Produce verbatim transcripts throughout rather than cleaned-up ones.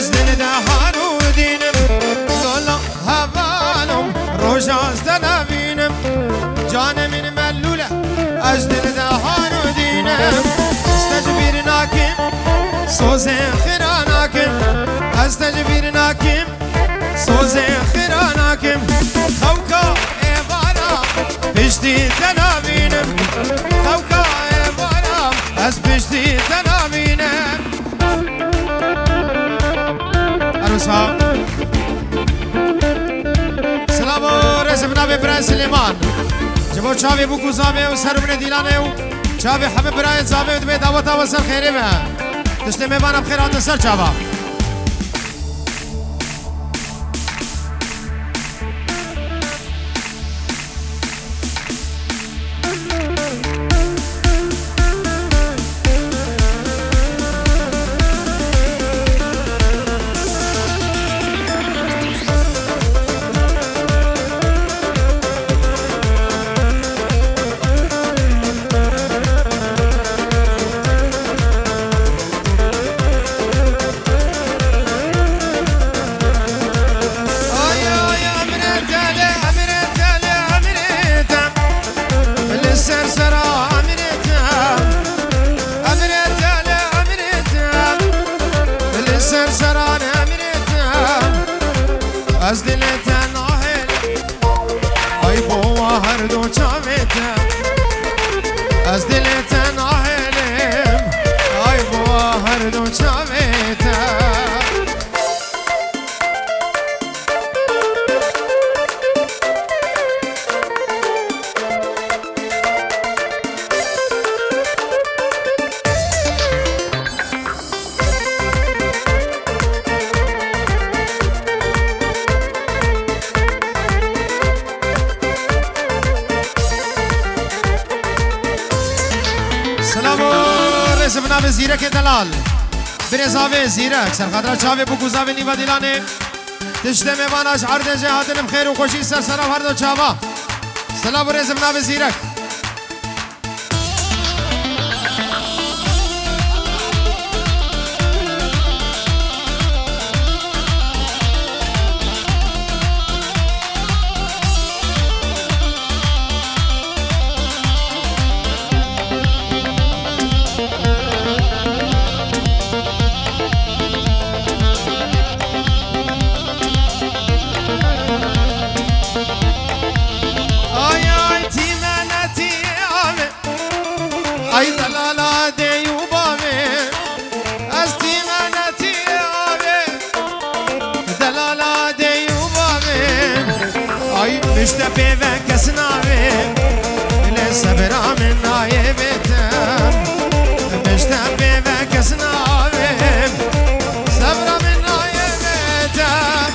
از دل دهان و دینم لولا هوانم روش از دنبینم جان من ملوله از دل دهان و دینم استجبیر ناکم سوز خیرا ناکم استجبیر ناکم سوز خیرا ناکم خوکا ایوانا پشتی دنبینم خوکا ایوانا از پشتی دنبینم عروسا سلام و رسم نبی برای سلیمان جبو چاوی بو گوزاوی و سرمن دیلانه و چاوی همه برای زاوی و دبی دعوتا و سر خیره به تشتی میبانم خیرات سر چاوا از دل تناهل ای بوا هر دو چاویتم از دل تناهلم ای بوا هر دو چاویتم به زیرک دلال برزاوی زیرک سرخدر چاوی بو گوزاوی نیو دیلانه تشت میواناش عرض جهاتنم خیر و خوشی سر سرم هر دو چاوا سلام برزم ناو زیرک ای دلالا دیوبامه از تیمانتی آبه دلالا دیوبامه ای مشته پیوه کس ناوه بله صبرام نایبتم مشته پیوه کس ناوه صبرام نایبتم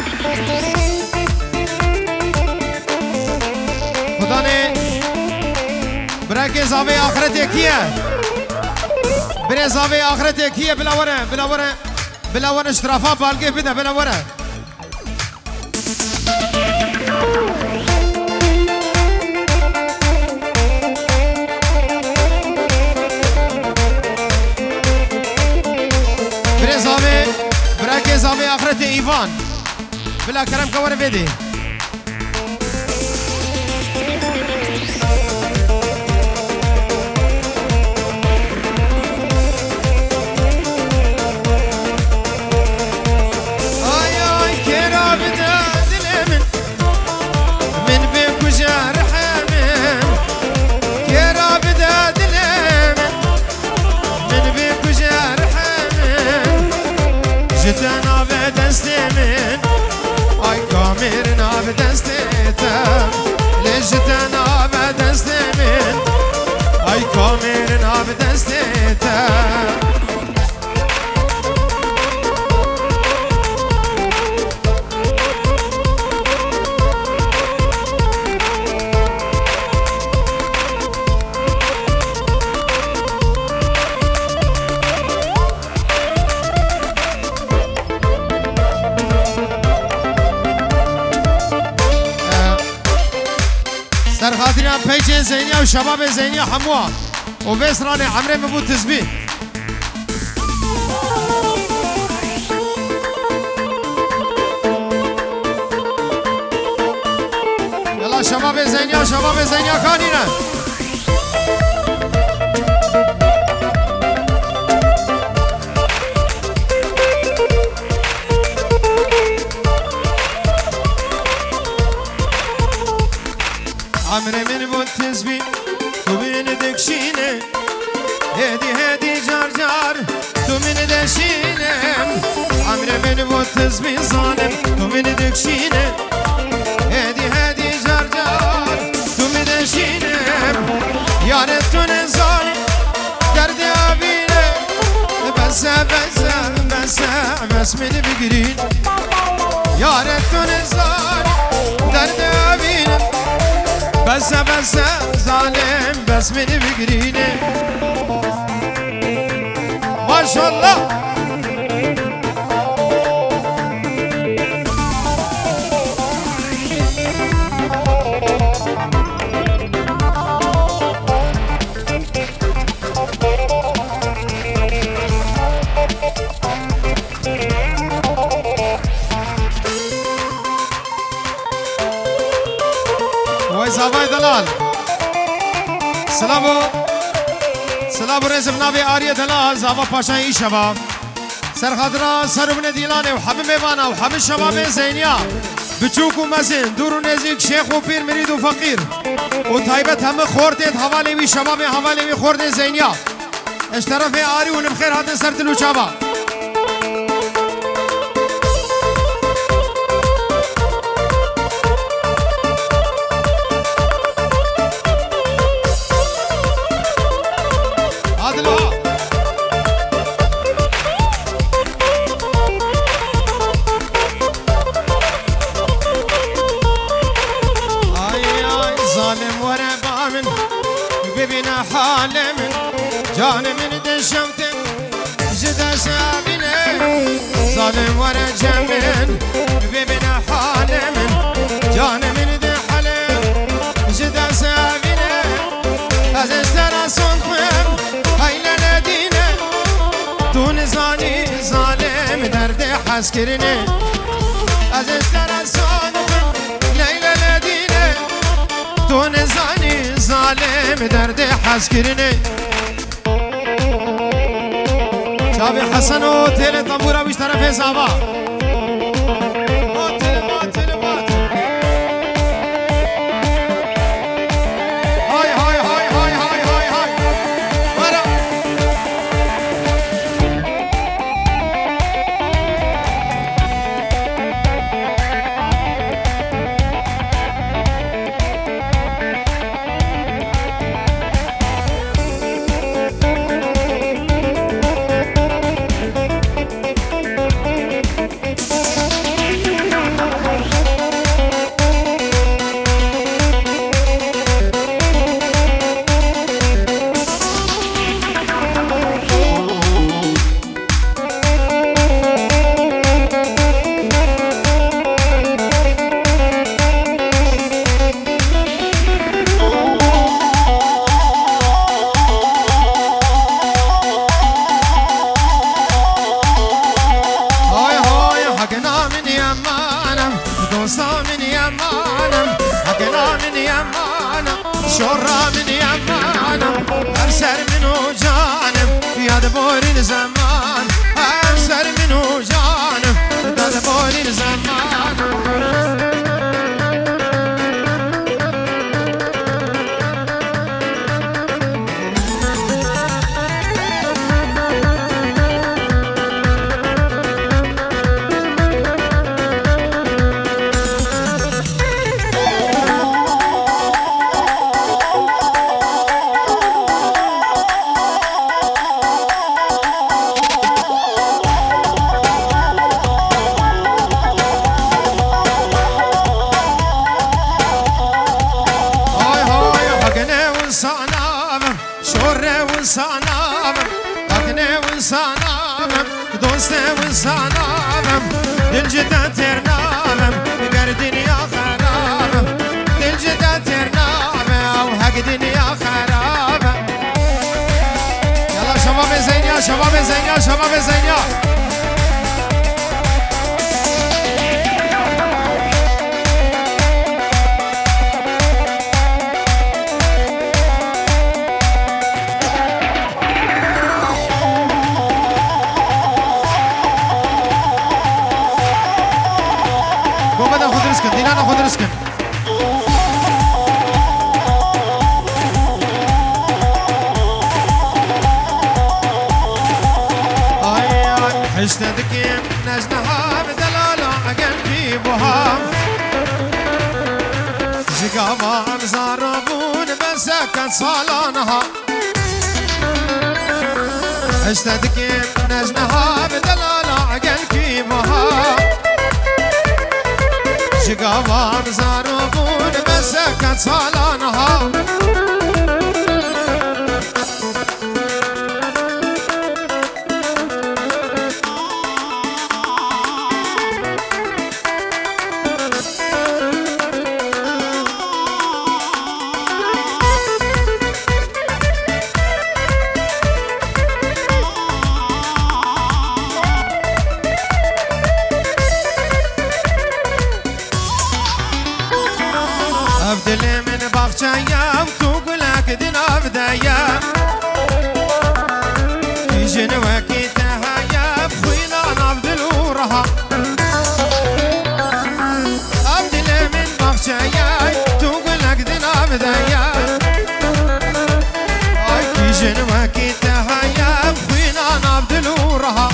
خدا نه برای زاوی آخرت یکیه برای زاوی آخرت یکیه بلاوره بلاوره بلاوره اشترافا بالگه بده بلاوره برای زاوی برای زاوی آخرت ایوان بلا کرم کوره بده جتنا به دست من آی کامیرنا به دستتم لجتنا به دست من آی کامیرنا به دستتم در خاطر پیچ زینیا و شباب زینیا هموا و بسران عمره مبود تزبیح زینیا شباب زینیا کانینه عمري من بود تزبين تو من دكشينه هدي هدي جار جار تو من دشينه عمري من بود تزبين ظالم تو من دكشينه هدي هدي جار جار تو من دشينه يا ريتون ظالم درد ابينه بس بس بس بس من بقرين يا ريتون ظالم درد ابينه بس بس ظالم بس مني بقرينه ما شاء الله زاوای دلال سلامو سلام رئیس بنابی آریه دلال زاوا پاشایی شباب سرخادرا سربن دیلانه و حبی میوانا و حبی شباب زینیا بچوک و مزین دور و نزیک شیخ و پیر مرید و فقیر و طایبت همه خوردید حوالی وی شباب حوالی وی خوردید زینیا اشترف آری و نمخیر هاتن سرتلو چابا جان من دشمتن جدا سابنه ظالم ورا جمن ببنا حال من جان من دحلم جدا سابنه از اشترا صنفم هيلا ندينه دون زاني ظالم درد حس كرنه از اشترا صنفم ليلى ندينه دون زاني ظالم درد حس كرنه شابي حسن و تيل طنبورة ويش طرف زابا ماتل ماتل ماتل هاي هاي هاي هاي هاي هاي هاي ورا شورا من يمانم أرسل منه جانم يا دبوري الزمان أرسل منه جانم يا دبوري الزمان دلجدا ترنامم گر دنیا خرابم دلجدا ترنامم او حق دنیا خرابم يلا شباب زينيا شباب زينيا شباب زينيا بده خود رسکن دیلانا خود رسکن حشتدكم نجنها بدلالا قلبي بوها جقابا مزاربون بسكت صالانها حشتدكم نجنها بدلالا قلبي بوها جقابا مزاربون بسكت صالانها أبدل من بغشايا وكوكلك دنا بدايا في جنوكي تهايا بخوينا نبدل ورها أبدل من بغشايا وكوكلك دنا بدايا في جنوكي تهايا بخوينا نبدل ورها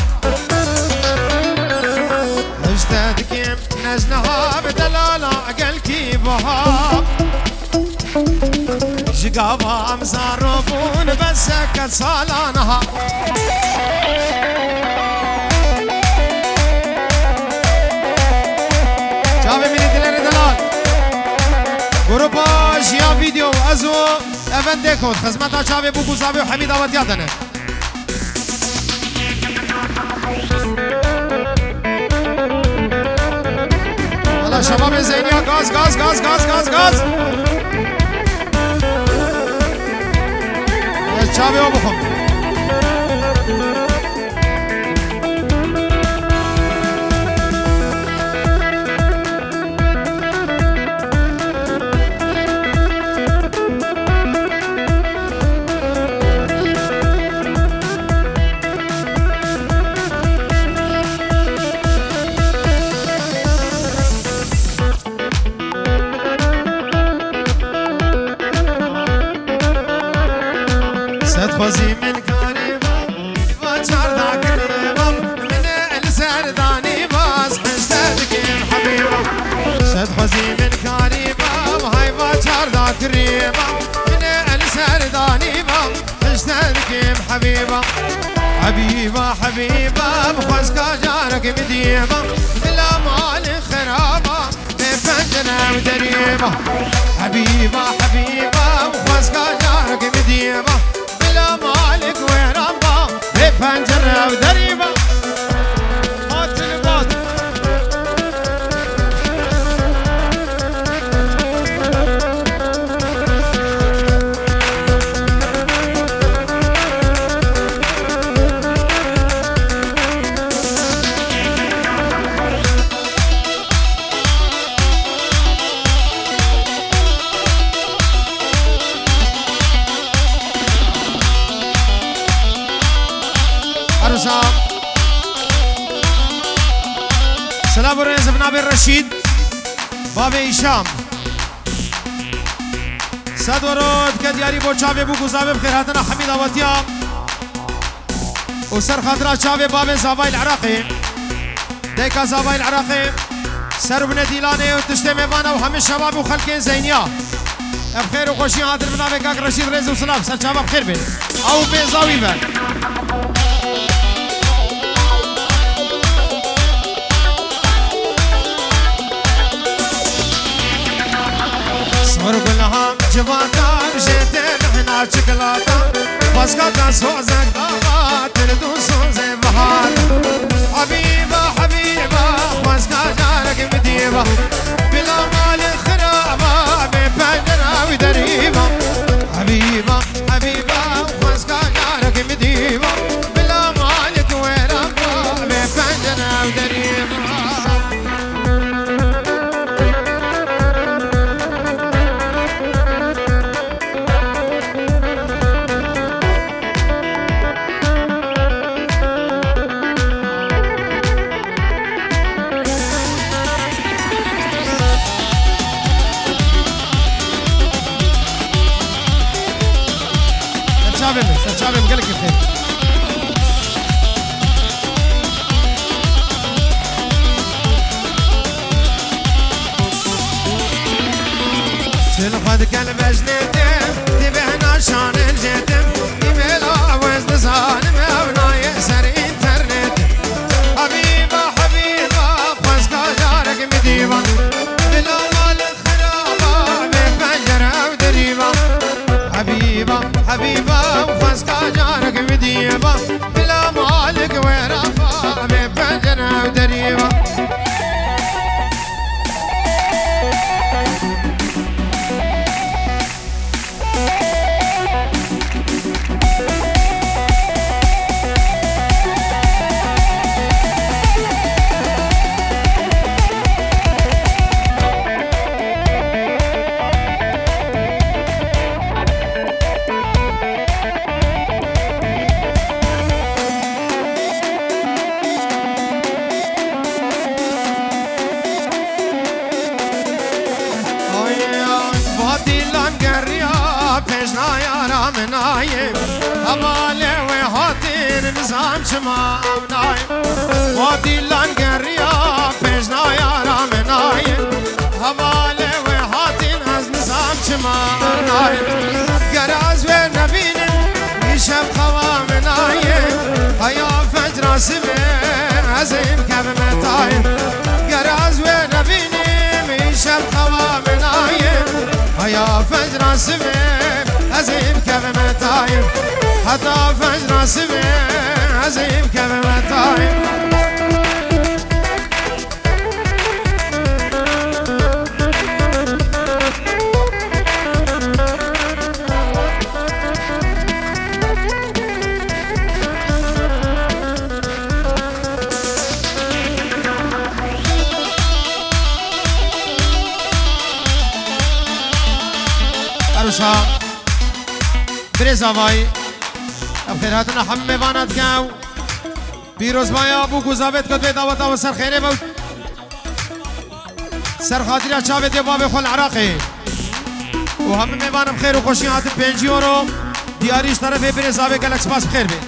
اشتادك نزنها بدلالا عقلكي بها جقابا مزاربون بسكت صالانها شافي من دلالي دلال گروپاش یا ویدیو ازو افنده کن خدمتا شافي بوكو صافي وحميد آواتياتنه والله شباب زينيا غاز غاز غاز غاز غاز غاز شافي وبخم خوزی من کاریبم و چاردا کریبم من السردانی باز حشتدکم حبیبم صد خوزی من کاریبم های و چاردا کریبم من السردانی باز حشتدکم حبیبم حبیبا حبیبم خوز کا جارک مدیبم بلا مال خرابا به پنجره و دریبا حبیبا حبیبم خوز کا جارک مدیبم لا مالك ويرابا بفنجرة ودريبة هات الباط سلام ورز ابن عبد الرشيد باب هشام صد ورود كدياري بو چاوي بو گزاوي بخير هاتنا حميد آواتيا وسر خاطرة چاوي باب زاباي العراقي ديكا زاباي العراقي سر بن ديلاني وتشتي ميوانا وهم الشباب وخلقين زينيا بخير وخوشي هاتر ابن عبد كاك رشيد رز وسلام سر چاوي بخير بين او بيزاوي بين صور كلها جواتا جيتين احنا شكلاتا بسكاتا سوزك داما تردو سوزي بحار حبيبة حبيبة بسكا جارك مديبة بلا مال خرابة بفجرة ودريبة حبيبة حبيبة بسكا جارك مديبة بلا مالك ويرابة بفجرة ودريبة بهم قالك الخير شلخد قلب جنتم تبعنا شان الجتم يملا وزن ظالم ابناي سر انترنت حبيبه حبيبه بخسكا جارك مديبه بلا مال خرابه بفجر او دريبه حبيبه حبيبه بخسكا جارك مديبه بلا مالك ورافه بفجر او دريبه أمالي وهاتين نظام شما نايم وادي لانقريا بيجنا يا رام نايم أمالي وهاتين از نظام شما نايم قراز ونبين يشب خوام نايم هيا فجر سبي عزيم كب متايم قراز ونبين يشب خوام نايم هيا فجر سبي عزيم كب متايم حتى فجر سبي عزيم كب متايم عروسا بريزا باي بخير هاتنا حمي بانات كاو بيروز بايا ابو گوزابت کد دعوت و سر خیره بود سر خاطر چاوت باب خل عراقي و هم میبانم خیر و خوشی هات پنج یورو دیاریش طرف برزاوی گلکس پاس بخیر بی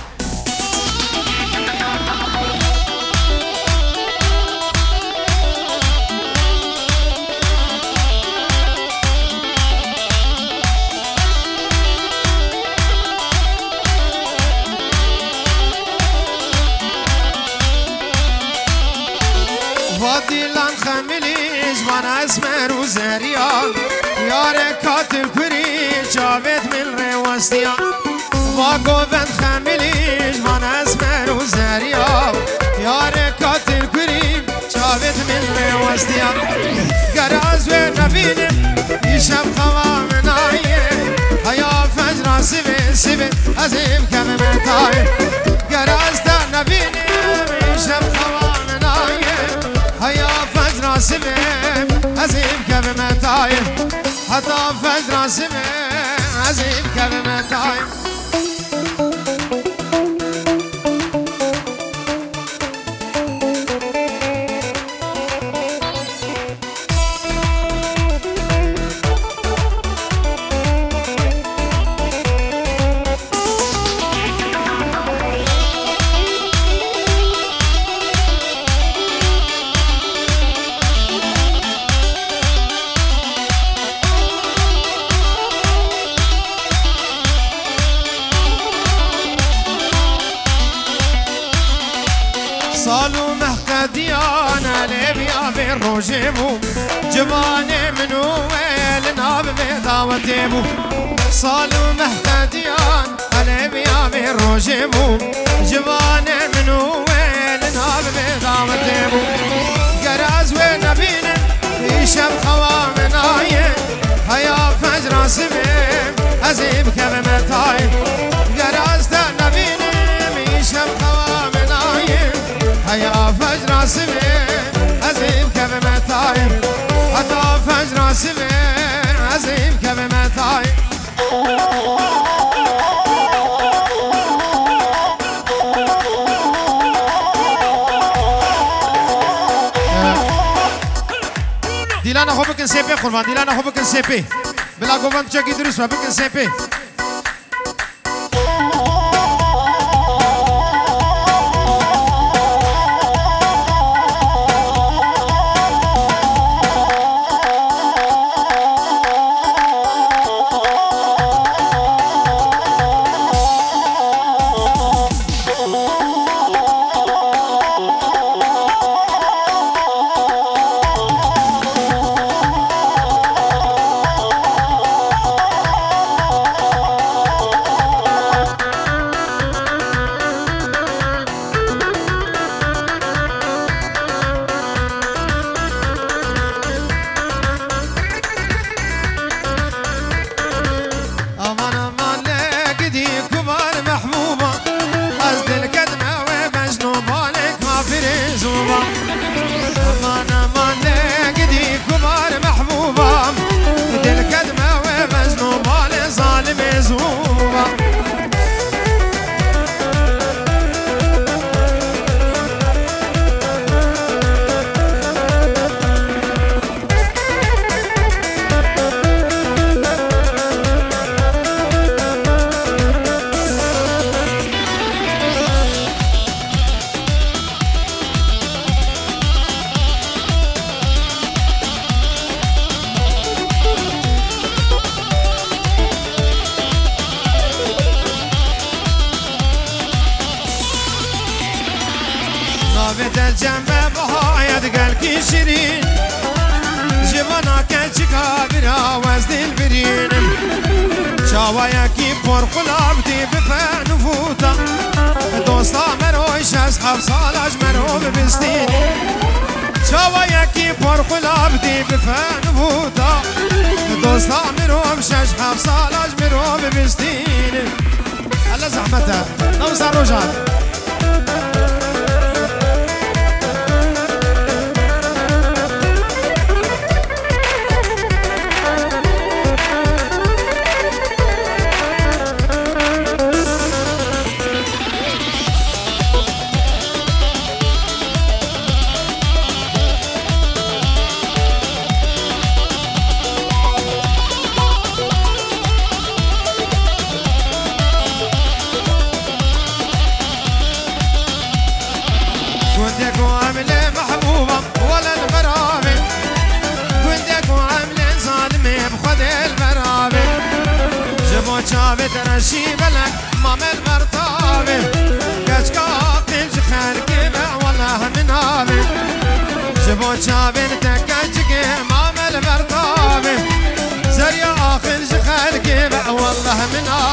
واديلان خمليش وانا اسمر وزريان يارك قاتل كري جابت من روستيان واقوفن خمليش وانا اسمر وزريان يارك قاتل كري جابت من روستيان قراز ونبينم يشب خوام نايم هيا فجر سبي سبي عزيم كم متايم قراز دا نبينم يشب خوام نايم هيا فجر سبي عزيم كب متايم حتى فجر سبي عزيم كب متايم صالو محقديانا لبيا بالروجيبو جباني منو ويل ناب بداوتيبو صالو محقديان لبيا بالروجيبو جباني منو ويل ناب بداوتيبو قراز ونبين يشب خوام نايم هيا فجر سبي عزيب كب متايم قراز دا نبين يشب خوام نايم هيا فجر سبي عزيم كب متايم حتى فجر سبي عزيم كب متايم ديلانا خو بكن سي بي قربان ديلانا خو بكن سي بي بلا قوفان تشكي دروس بكن سي بي ما بهايد قلبي شيرين جوانا كاتشكا برا وزن البرين شاوايا كي فرق العبدي بفان فوتا دوستا مرويش اصحاب صالح مرو ببستين شاوايا كي فرق العبدي بفان فوتا دوستا مرو بشاش حاب صالح مرو ببستين هلا زحمتها نوصل رجعت شافت رشي بلك مامل مرطابي كشكا قنج خالك والله من هابي جبوت شافت تكشك مامل مرطابي زريا قنج خالك والله من هابي